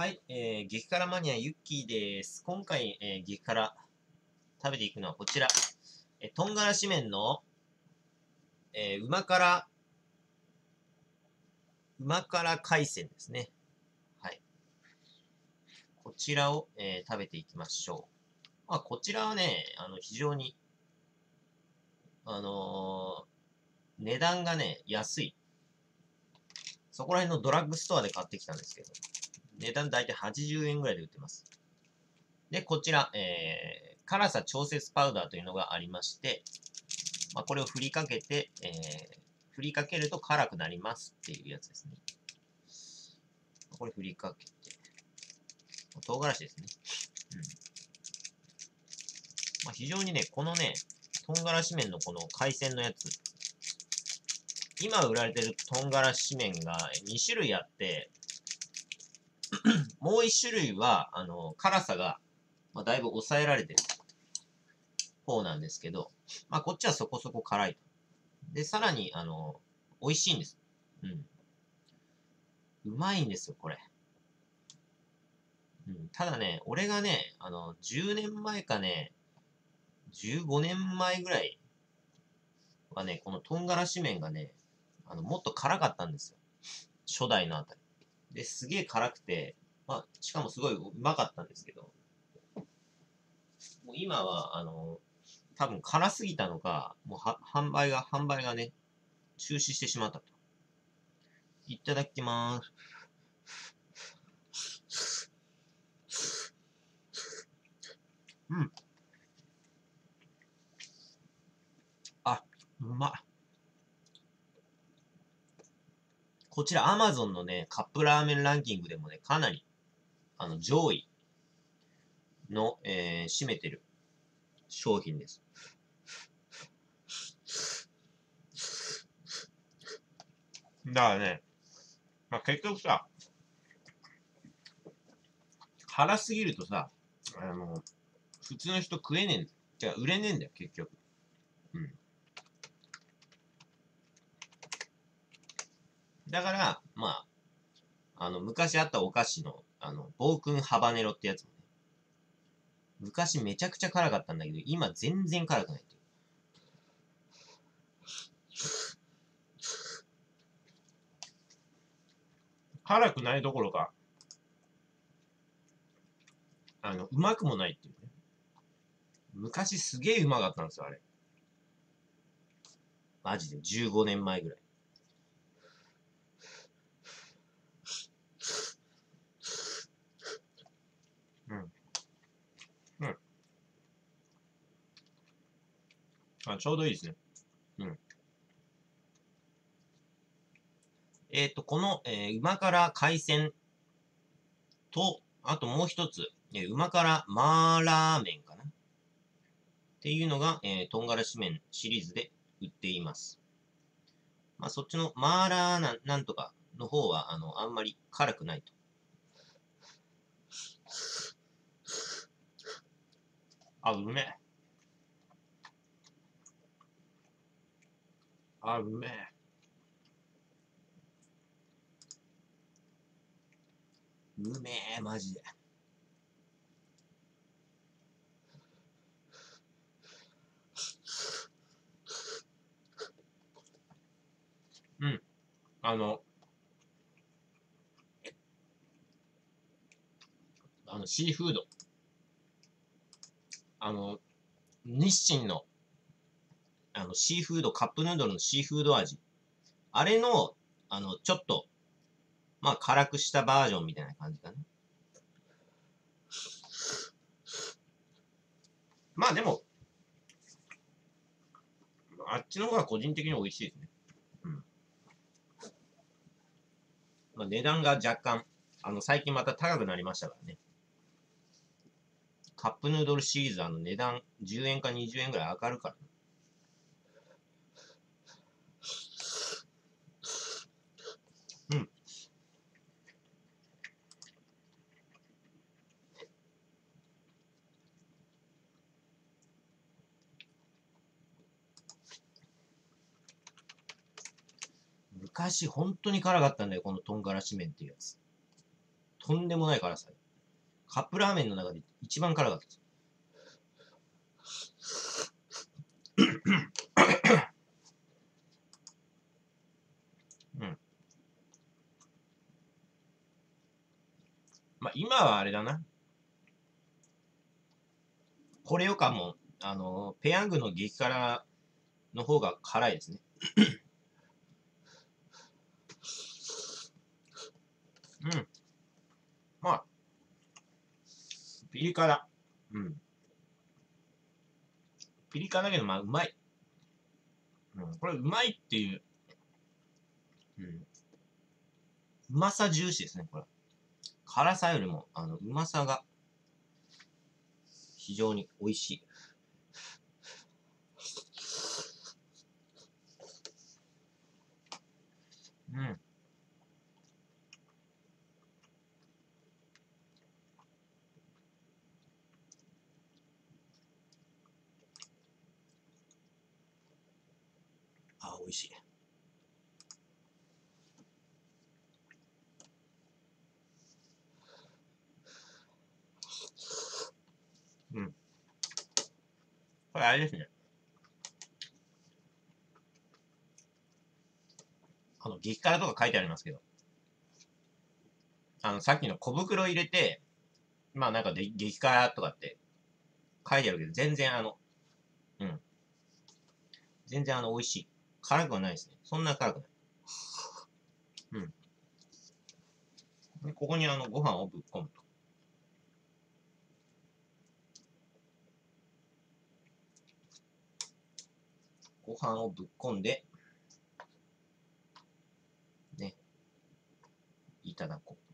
はい、激辛マニアユッキーです。今回、激辛食べていくのはこちら。とんがらし麺の、うま辛海鮮ですね。はい。こちらを、食べていきましょう。まあ、こちらはね、非常に、値段がね、安い。そこら辺のドラッグストアで買ってきたんですけど、値段だいたい80円ぐらいで売ってます。で、こちら、辛さ調節パウダーというのがありまして、まあ、これを振りかけて、振りかけると辛くなりますっていうやつですね。これ振りかけて、唐辛子ですね。まあ、非常にね、このね、唐辛子麺のこの海鮮のやつ、今売られてる唐辛子麺が2種類あって、もう1種類は、辛さが、まあ、だいぶ抑えられてる方なんですけど、まあ、こっちはそこそこ辛いと。で、さらに、美味しいんです。うん。うまいんですよ、これ。うん、ただね、俺がね、10年前かね、15年前ぐらいはね、この唐辛子麺がね、もっと辛かったんですよ。初代のあたり。で、すげえ辛くて、まあ、しかもすごいうまかったんですけど、もう今は、多分辛すぎたのか、もう販売がね、中止してしまったと。いただきまーす。うん。あ、うまっ。こちら Amazon のね、カップラーメンランキングでもね、かなり、上位の、占めてる商品です。だからね、まあ、結局さ、辛すぎるとさ、普通の人食えねえんだよ。じゃあ売れねえんだよ、結局。うん。だから、まあ、昔あったお菓子の、暴君ハバネロってやつもね、昔めちゃくちゃ辛かったんだけど、今全然辛くないっていう。辛くないどころか、うまくもないっていうね。昔すげえうまかったんですよ、あれ。マジで15年前ぐらい。うん。うん。あ、ちょうどいいですね。うん。この、うま辛海鮮と、あともう一つ、うま辛マーラー麺かなっていうのが、唐辛子麺シリーズで売っています。まあ、そっちのマーラーなんとかの方は、あんまり辛くないと。あ、うめえ。あ、うめえ。うめえ、マジで。うん。あの、シーフード。あの、日清の、シーフード、カップヌードルのシーフード味。あれの、ちょっと、まあ、辛くしたバージョンみたいな感じかな。まあでも、あっちの方が個人的に美味しいですね。うん。まあ、値段が若干、最近また高くなりましたからね。カップヌードルシリーズ、値段10円か20円ぐらい上がるから。うん。昔、本当に辛かったんだよ、この唐辛子麺っていうやつ。 とんでもない辛さ。カップラーメンの中で一番辛かったです。うん。まあ、今はあれだな。これよかも、ペヤングの激辛の方が辛いですね。うん。まあ、ピリ辛。うん。ピリ辛だけど、まあ、うまい。うん。これ、うまいっていう、うん。うまさ重視ですね、これ。辛さよりも、うまさが非常に美味しい。うん。あ、美味しい。うん。これあれですね。激辛とか書いてありますけど、さっきの小袋入れて、まあなんかで、激辛とかって書いてあるけど、全然うん。全然美味しい。辛くはないですね。そんな辛くない。うん。でここにご飯をぶっ込むと。ご飯をぶっ込んで、ね、いただこう。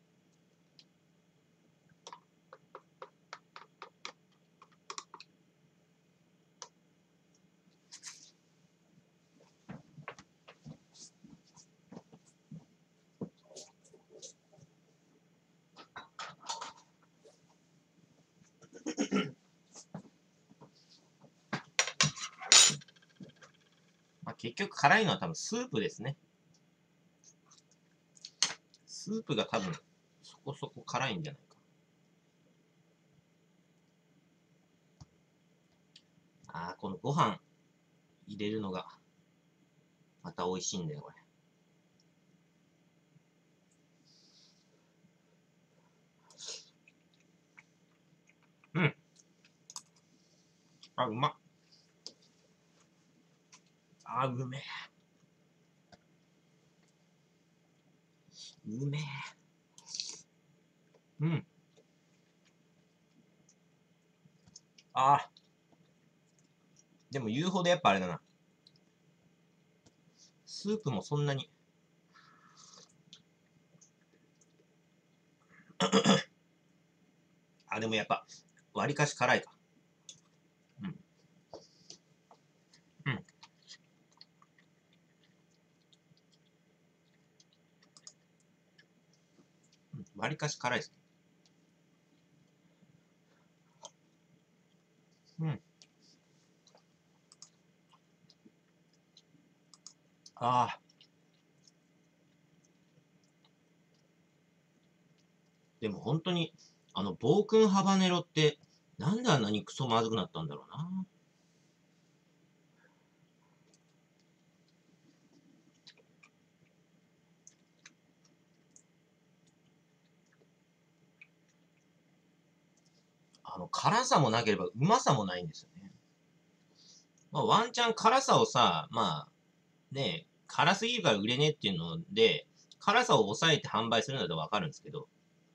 まあ、結局辛いのは多分スープですね。スープが多分そこそこ辛いんじゃないか。このご飯入れるのがまた美味しいんだよ、これ。うん。うまっ。うめえ。うめえ。うん。あでも言うほどやっぱあれだな。スープもそんなに。でもやっぱ、割かし辛いか。うん。うん。割かし辛いです。うん。ああ。でも本当に、暴君ハバネロって、なんであんなにクソまずくなったんだろうな。辛さもなければうまさもないんですよね。まあ、ワンチャン辛さをさ、まあ、ね、辛すぎるから売れねえっていうので、辛さを抑えて販売するのだとわかるんですけど、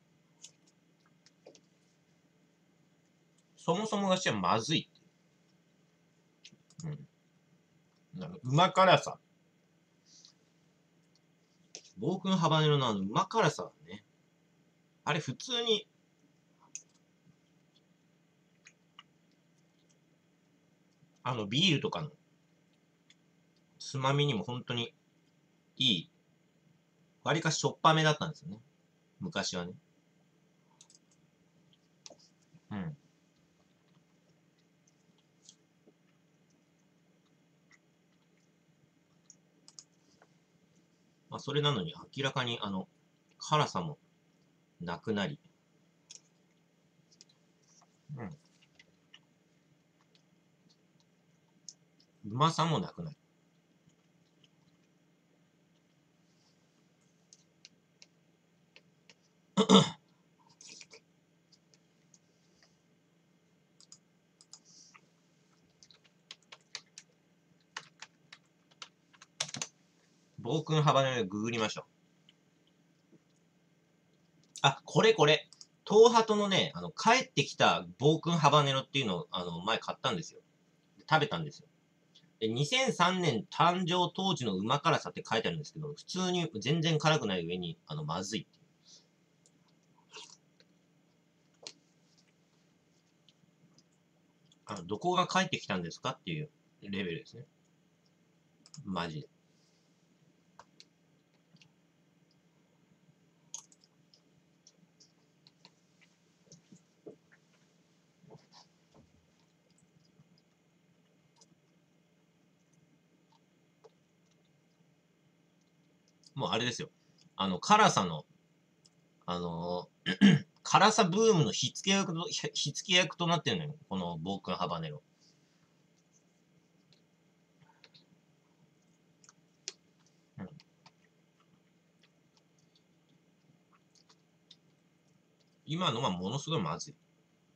そもそもがしはまずいっていう。うん。うま辛さ。暴君ハバネロのうま辛さはね、あれ普通に、ビールとかのつまみにも本当にいい、割かししょっぱめだったんですよね。昔はね。うん。まあ、それなのに明らかに辛さもなくなり。うん。うまさもなくなり。暴君ハバネロググりましょう。あ、これこれ。東ハトのね、帰ってきた暴君ハバネロっていうのを、前買ったんですよ。食べたんですよ。で、2003年誕生当時のうま辛さって書いてあるんですけど、普通に全然辛くない上に、まずいっていう。どこが帰ってきたんですかっていうレベルですね。マジで。もうあれですよ。辛さの、辛さブームの火付け役となってるのよ。この暴君ハバネロ。うん、今のはものすごいまずい。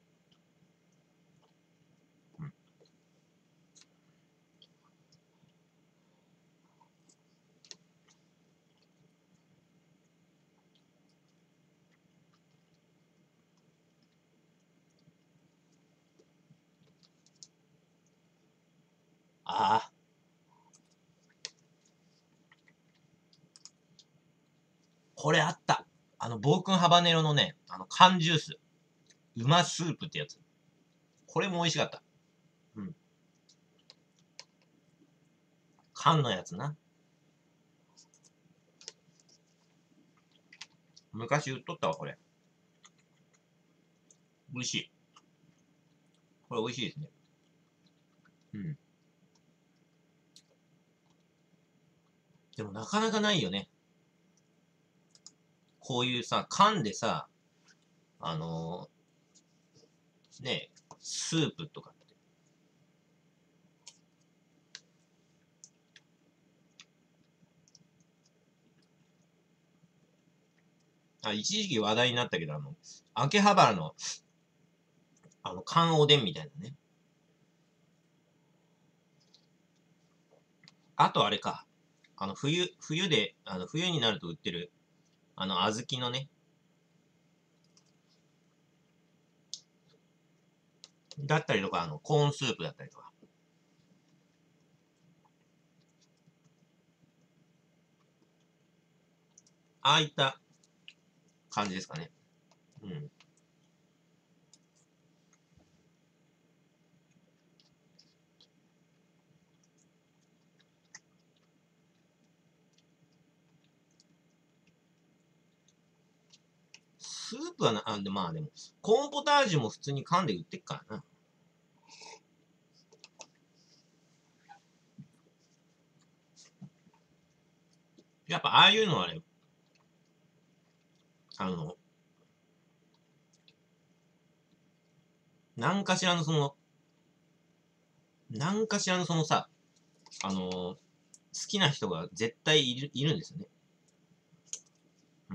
うん、ああ、これあった。暴君ハバネロのね、缶ジュース。うまスープってやつ。これも美味しかった。うん。缶のやつな。昔売っとったわ、これ。美味しい。これ美味しいですね。うん。でもなかなかないよね。こういうさ、缶でさ、あのね、スープとかって。一時期話題になったけど、秋葉原の、缶おでんみたいなね。あとあれか。冬で、冬になると売ってる、小豆のね、だったりとか、コーンスープだったりとか。ああいった感じですかね。うん。スープはな、まあでも、コーンポタージュも普通に缶で売ってっからな。やっぱああいうのはね、あの、何かしらのその、何かしらのそのさ、好きな人が絶対いるんですよね。うん。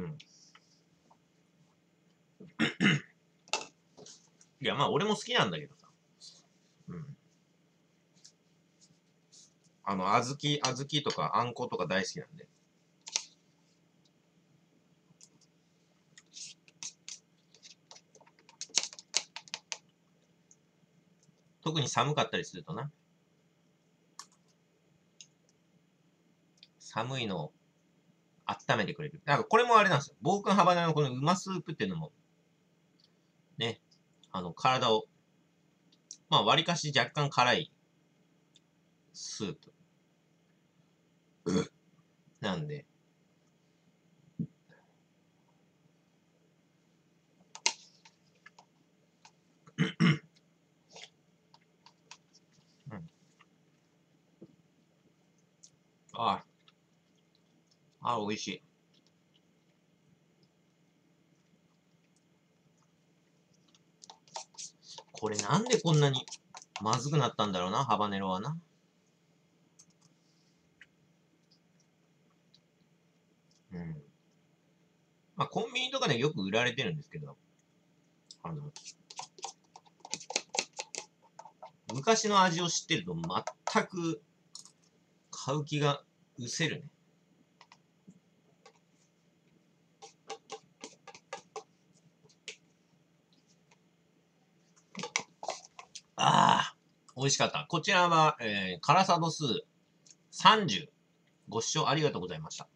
いや、まあ俺も好きなんだけどさ。うん。小豆とかあんことか大好きなんで。特に寒かったりするとな。寒いのを温めてくれる。なんかこれもあれなんですよ。防寒ハバナのこのうまスープっていうのも、ね、体を、まあ割かし若干辛いスープなんで、うん。あ美味しい。 これなんでこんなにまずくなったんだろうな、ハバネロはな。うん。まあ、コンビニとかでよく売られてるんですけど、昔の味を知ってると全く買う気が失せるね。ああ、美味しかった。こちらは、辛さ度数30。ご視聴ありがとうございました。